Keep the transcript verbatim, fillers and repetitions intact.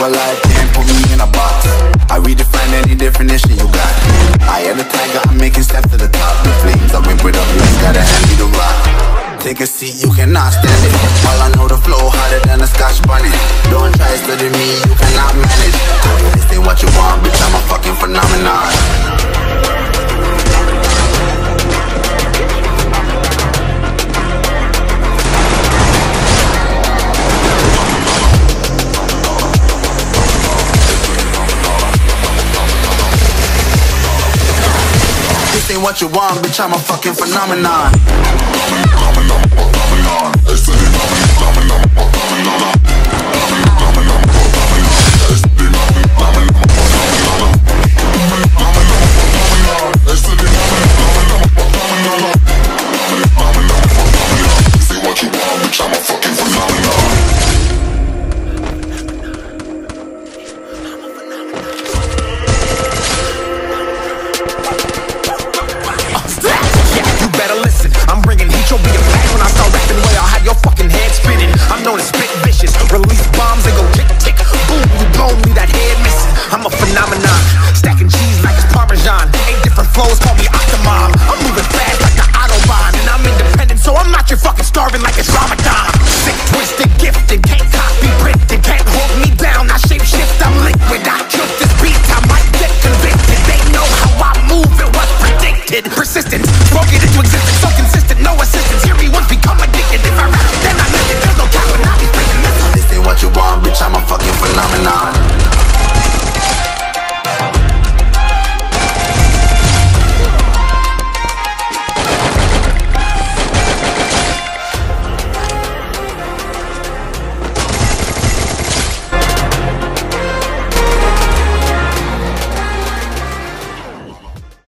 alive, can't put me in a box. I redefine any definition you got. I am the tiger, I'm making steps to the top. The flames, I whip it up, you just gotta hand me the rock. Take a seat, you cannot stand it. All I know, the flow harder than a Scotch bonnet. Don't try study me, you cannot manage. This ain't what you want, bitch, I'm a fucking phenomenon. This ain't what you want, bitch, I'm a fucking phenomenon. Release bombs and go tick tick boom, you blow me, that head missing. I'm a phenomenon, stacking cheese like it's Parmesan. Eight different flows, call me Octomom. I'm moving fast like the Autobahn, and I'm independent, so I'm not your fucking starving like a